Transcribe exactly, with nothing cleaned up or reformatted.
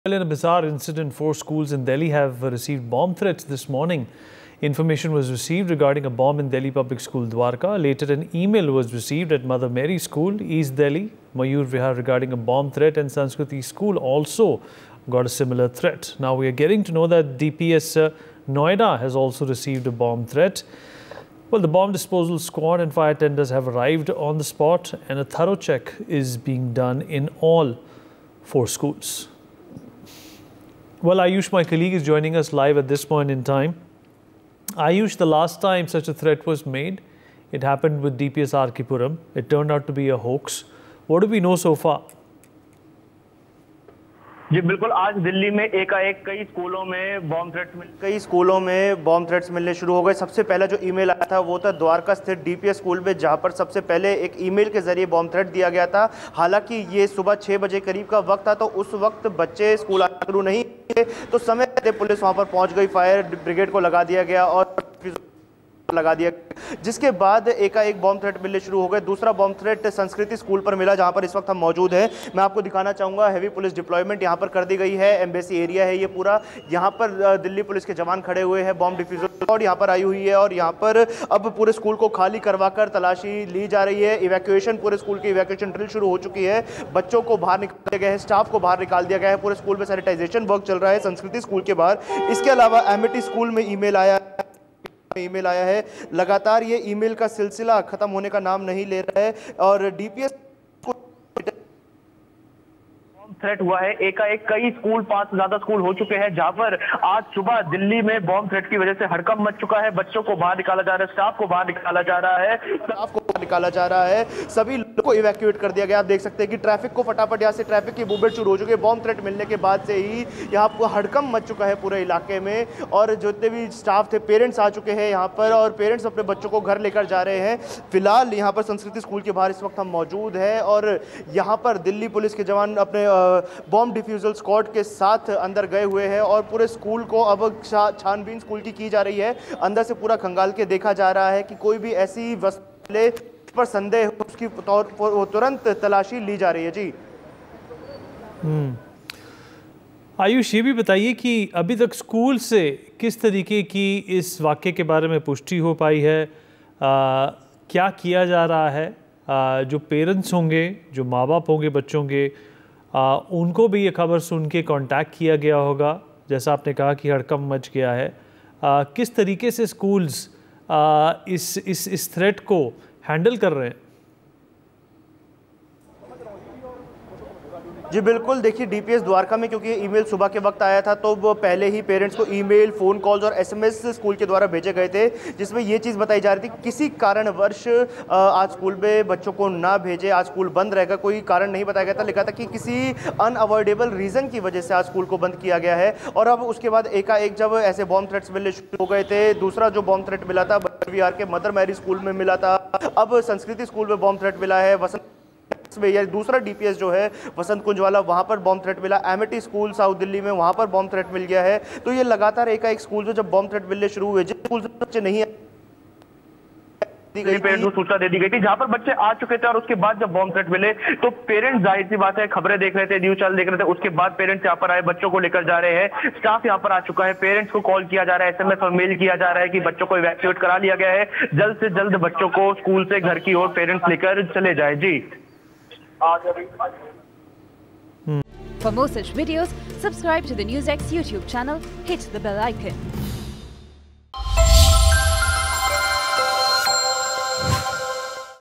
Well, in a bizarre incident, four schools in Delhi have received bomb threats this morning. Information was received regarding a bomb in Delhi Public School, Dwarka. Later, an email was received at Mother Mary School, East Delhi, Mayur Vihar, regarding a bomb threat, and Sanskriti School also got a similar threat. Now, we are getting to know that D P S uh, Noida has also received a bomb threat. Well, the bomb disposal squad and fire tenders have arrived on the spot, and a thorough check is being done in all four schools. Well, Ayush, my colleague, is joining us live at this point in time. Ayush, the last time such a threat was made, it happened with D P S R K Puram. It turned out to be a hoax. What do we know so far? जी बिल्कुल, आज दिल्ली में एकाएक कई स्कूलों में bomb threats मिल कई स्कूलों में बॉम्ब थ्रेट्स मिलने शुरू हो गए। सबसे पहला जो ईमेल आया था वो था द्वारका स्थित डीपीएस स्कूल में, जहां पर सबसे पहले एक ईमेल के जरिए बॉम्ब थ्रेट दिया गया था। हालांकि ये सुबह छः बजे करीब का वक्त था, तो उस वक्त बच्चे स्कूल आना शुरू नहीं किए, तो समय रहते पुलिस वहाँ पर पहुँच गई, फायर ब्रिगेड को लगा दिया गया और लगा दिया, जिसके बाद एकाएक बॉम्ब थ्रेट मिलने शुरू हो गए। दूसरा बॉम्ब थ्रेट संस्कृति स्कूल पर मिला, जहां पर इस वक्त हम मौजूद हैं। मैं आपको दिखाना चाहूंगा, हैवी पुलिस डिप्लॉयमेंट यहां पर कर दी गई है। एम्बेसी एरिया है ये पूरा, यहां पर दिल्ली पुलिस के जवान खड़े हुए हैं, बॉम्ब डिफ्यूजर स्क्वाड यहां पर आई हुई है और यहां पर अब पूरे स्कूल को खाली करवाकर तलाशी ली जा रही है। इवैक्यूएशन, पूरे स्कूल की इवैक्यूएशन ड्रिल शुरू हो चुकी है। बच्चों को बाहर निकाल दिया गया है, स्टाफ को बाहर निकाल दिया गया है। पूरे स्कूल में सैनिटाइजेशन वर्क चल रहा है संस्कृति स्कूल के बाहर। इसके अलावा एमिटी स्कूल में ईमेल आया ईमेल आया है। लगातार ये ईमेल का सिलसिला खत्म होने का नाम नहीं ले रहा है और डीपीएस थ्रेट हुआ है। एकाएक कई स्कूल, पांच से ज्यादा स्कूल हो चुके हैं, जहां पर आज सुबह दिल्ली में बॉम्ब थ्रेट की वजह से हड़कंप मच चुका है। बच्चों को बाहर निकाला जा रहा है, स्टाफ को बाहर निकाला जा रहा है स्टाफ को बाहर निकाला जा रहा है सभी लोगों को इवैक्यूएट कर दिया गया। आप देख सकते हैं कि ट्रैफिक को फटाफट यहाँ से ट्रैफिक की मूवमेंट शुरू हो चुकी है। बॉम्ब थ्रेट मिलने के बाद से ही यहाँ पर हड़कंप मच चुका है पूरे इलाके में और जितने भी स्टाफ थे, पेरेंट्स आ चुके हैं यहाँ पर और पेरेंट्स अपने बच्चों को घर लेकर जा रहे हैं। फिलहाल यहाँ पर संस्कृति स्कूल के बाहर इस वक्त हम मौजूद हैं और यहाँ पर दिल्ली पुलिस के जवान अपने बॉम्ब डिफ्यूजल स्क्वाड के साथ अंदर गए हुए हैं और पूरे स्कूल को अब छानबीन स्कूल की की जा रही है। अंदर से पूरा खंगाल के देखा जा रहा है कि कोई भी ऐसी वस्तु पर संदेह हो, उसकी तुरंत तलाशी ली जा रही है। जी हम्म आयुष, ये भी बताइए कि अभी तक स्कूल से किस तरीके की इस वाक़े के बारे में पुष्टि हो पाई है? आ, क्या किया जा रहा है? आ, जो पेरेंट्स होंगे, जो माँ बाप होंगे बच्चों के, आ, उनको भी ये खबर सुन के कॉन्टैक्ट किया गया होगा, जैसा आपने कहा कि हड़कंप मच गया है। आ, किस तरीके से स्कूल्स आ, इस इस इस थ्रेट को हैंडल कर रहे हैं? जी बिल्कुल, देखिए डीपीएस द्वारका में क्योंकि ईमेल सुबह के वक्त आया था, तो वो पहले ही पेरेंट्स को ईमेल, फ़ोन कॉल्स और एसएमएस स्कूल के द्वारा भेजे गए थे, जिसमें ये चीज़ बताई जा रही थी किसी कारणवश आज स्कूल में बच्चों को ना भेजे, आज स्कूल बंद रहेगा। कोई कारण नहीं बताया गया था, लिखा था कि किसी अनअवॉइडेबल रीज़न की वजह से आज स्कूल को बंद किया गया है। और अब उसके बाद एकाएक जब ऐसे बॉम्ब थ्रेट्स मिलने शुरू हो गए थे, दूसरा जो बॉम्ब थ्रेट मिला था बिहार के मदर मैरी स्कूल में मिला था, अब संस्कृति स्कूल में बॉम्ब थ्रेट मिला है। वसंत या दूसरा डीपीएस जो है वसंत कुंज वाला, वहां पर बॉम्ब थ्रेट मिला। एमिटी स्कूल साउथ दिल्ली में, वहां पर बॉम्ब थ्रेट मिल गया है। तो ये लगातार एकाएक स्कूल जो जब बॉम्ब थ्रेट मिलने शुरू हुए, जिस स्कूल से बच्चे नहीं पेरेंट्स को सूचना दे दी गई थी, जहां पर बच्चे आ चुके थे और उसके बाद जब बॉम्ब थ्रेट मिले तो पेरेंट्स, जाहिर सी बात है, खबरें देख रहे थे, न्यूज चैनल देख रहे थे, उसके बाद पेरेंट्स यहाँ पर आए, बच्चों को लेकर जा रहे हैं। स्टाफ यहाँ पर आ चुका है, पेरेंट्स को कॉल किया जा रहा है, एसएमएस और मेल किया जा रहा है कि बच्चों को इवैक्यूएट करा लिया गया है, जल्द से जल्द बच्चों को स्कूल से घर की ओर पेरेंट्स लेकर चले जाए। जी For more such videos, subscribe to the NewsX YouTube channel, hit the bell icon.